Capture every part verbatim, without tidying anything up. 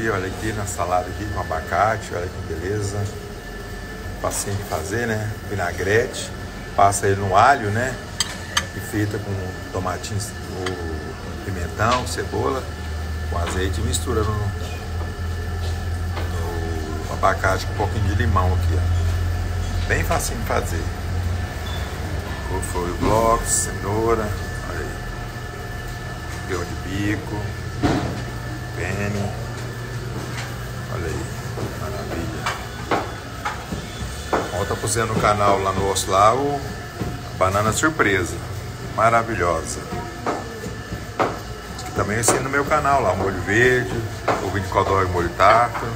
aqui, olha aqui na salada aqui com abacate, olha que beleza. Facinho de fazer, né? Vinagrete, passa ele no alho, né? E frita com tomatinho, com pimentão, cebola, com azeite e mistura no, no abacate com um pouquinho de limão aqui, ó. Bem facinho de fazer. Couve-flor e blocos, cenoura, olha aí. Grão de bico, penne, olha aí, maravilha. Volta pra você no canal lá no osso lá, o banana surpresa, maravilhosa. Aqui também eu ensino no meu canal lá, molho verde, ovinho de codorna e molho tártaro.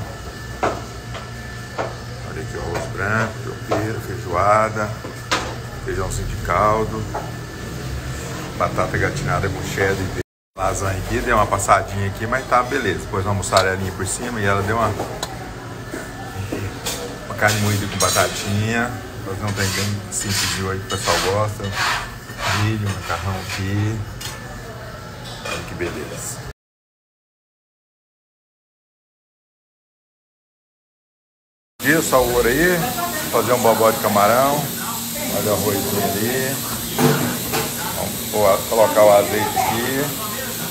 Olha aqui o arroz branco, tropeiro, feijoada, feijãozinho de caldo, batata gratinada com cheddar e bacon. Lasanha aqui, deu uma passadinha aqui, mas tá beleza. Depois uma mussarelinha por cima e ela deu uma, uma carne moída com batatinha. Fazer um trem bem simples de hoje que o pessoal gosta. Milho, macarrão aqui. Olha que beleza. Dia sabor aí, fazer um bobó de camarão. Olha o arrozinho ali. Vamos colocar o azeite aqui.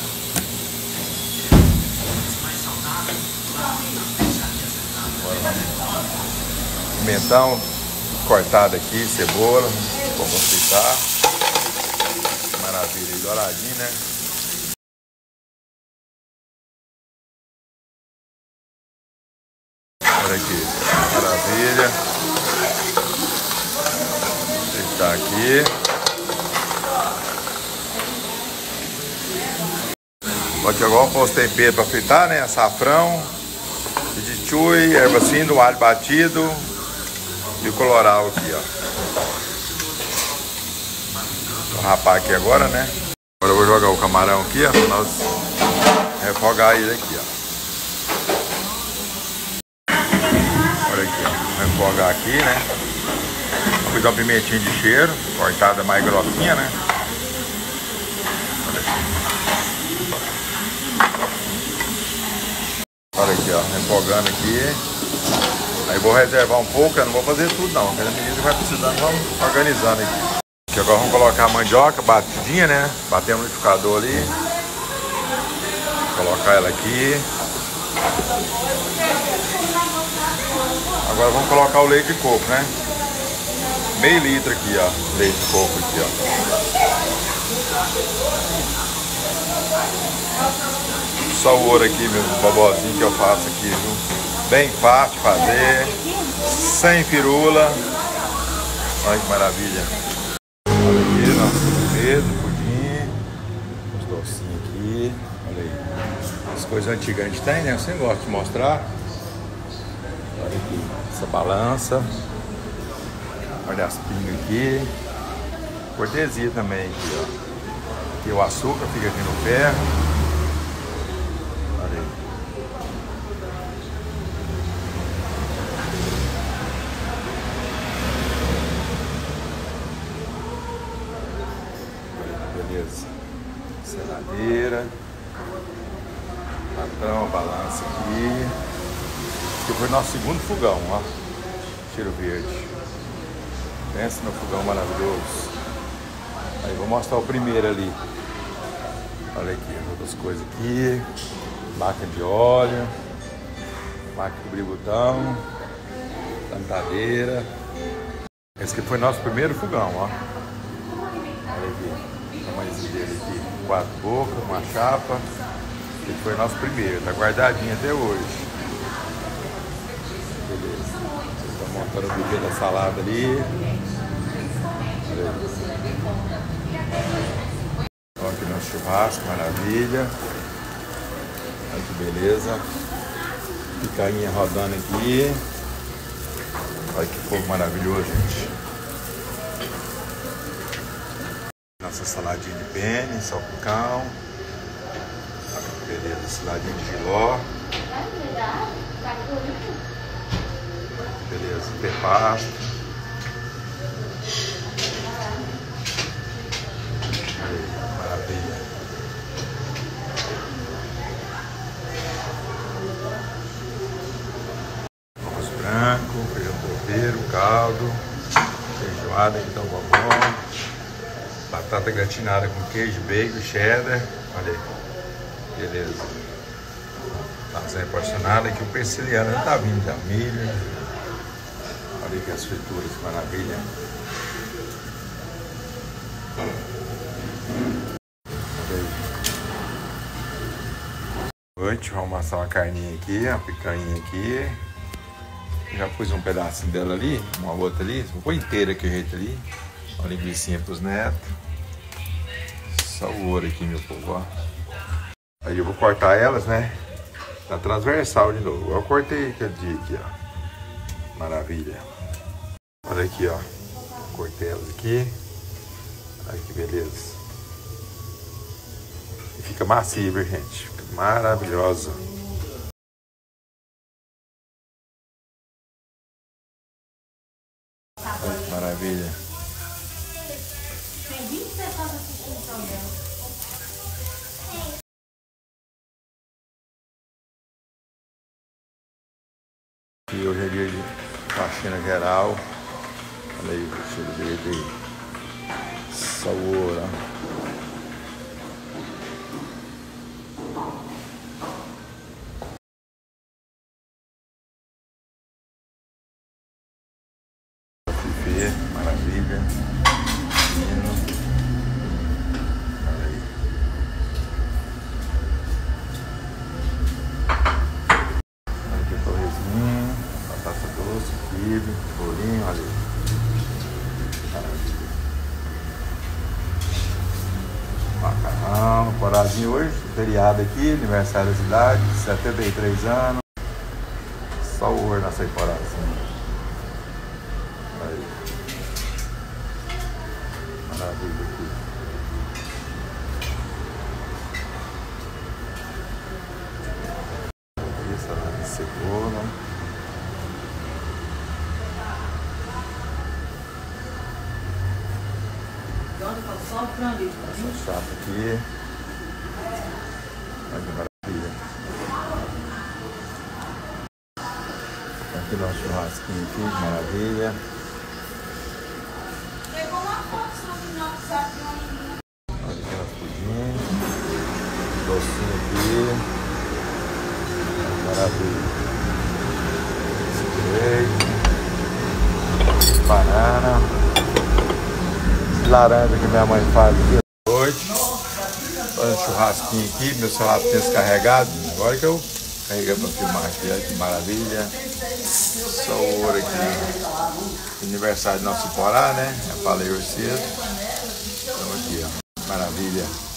Pimentão cortado aqui, cebola, vamos fritar. Maravilha, douradinho, né? Olha aqui, maravilha. Fritar aqui. Pode agora pôr os temperos para fritar, né? Açafrão, de chui, erva cinza, alho batido. E o colorau aqui, ó. Vou rapar aqui agora, né? Agora eu vou jogar o camarão aqui, ó, pra nós refogar ele aqui, ó. Olha aqui, ó. Vou refogar aqui, né? Vou dar uma pimentinha de cheiro, cortada mais grossinha, né? Olha aqui. Olha aqui, ó. Refogando aqui. Aí vou reservar um pouco, eu não vou fazer tudo não. Cada medida que vai precisando, vamos organizando aqui. Aqui agora vamos colocar a mandioca batidinha, né? Bater no liquidificador ali. Colocar ela aqui. Agora vamos colocar o leite de coco, né? Meio litro aqui, ó. Leite de coco aqui, ó. Só o ouro aqui, meu bobozinho que eu faço aqui, viu? Bem fácil de fazer, sem firula. Olha que maravilha. Olha aqui, nosso sobremesa, pudim. Os docinhos aqui. Olha aí. As coisas antigas a gente tem, né? Eu sempre gosto de mostrar. Olha aqui, essa balança. Olha as pingas aqui. Cortesia também aqui, ó. Aqui o açúcar fica aqui no ferro. Olha aí. Beleza. Seladeira. Latão, balança aqui. Esse foi nosso segundo fogão, ó. Cheiro verde. Pensa no fogão maravilhoso. Aí vou mostrar o primeiro ali. Olha aqui, outras coisas aqui. Máquina de óleo. Máquina de cobrir botão. Plantadeira. Esse aqui foi nosso primeiro fogão, ó. Olha aqui. O tamanhozinho dele aqui. Quatro bocas, uma chapa. Esse foi nosso primeiro. Tá guardadinho até hoje. Beleza. Estou montando o buffet da salada ali. Olha aí. Olha aqui nosso churrasco, maravilha. Olha que beleza. Picanha rodando aqui. Olha que fogo maravilhoso, gente. Nossa saladinha de penne, salpicão. Olha que beleza, saladinha de jiló. Beleza, pepasto. Maravilha. Batata gratinada com queijo, bacon, cheddar. Olha aí. Beleza. Lasanha porcionada aqui, o persiliano não tá vindo já. Milho. Olha aqui as frituras, que maravilha. Olha aí. Noite, vamos amassar uma carninha aqui, uma picanha aqui. Já pus um pedacinho dela ali, uma outra ali. Vou pôr inteira aqui o jeito ali. Uma linguicinha pros netos. Só o ouro aqui, meu povo, ó. Aí eu vou cortar elas, né? Na transversal de novo. Eu cortei aquele dia aqui, ó. Maravilha. Olha aqui, ó. Cortei elas aqui. Olha que beleza. E fica macia, viu, gente? Fica maravilhosa. Olha que maravilha. Tem vinte pessoas assistindo o programa. E hoje é dia de faxina geral. Olha aí o cheiro dele aí. Sabor, ó. Fifê, maravilha. Fino. Olha aí. Olha aqui o torresminho, batata doce, quibe, bolinho, olha aí. Maravilha. Macarrão, corazinho hoje, feriado aqui, aniversário da cidade, setenta e três anos. Só o ouro nessa corazinha. Aí. Maravilha aqui. Aqui, salada de cebola. Só o frango. Essa chapa aqui. Olha que maravilha. Aqui nosso churrasquinho aqui, maravilha. Pegou uma foto sobre o nosso saco. Olha aqui nosso pudim. Docinho aqui. Maravilha. Leite. Banana. Laranja que minha mãe faz aqui. Noite. Fazendo churrasquinho aqui. Meu celular tem descarregado. Agora que eu carreguei pra filmar aqui. Olha que maravilha. Só o ouro aqui. Aniversário do nosso Porá, né? Eu falei hoje cedo. Então aqui, ó. Maravilha.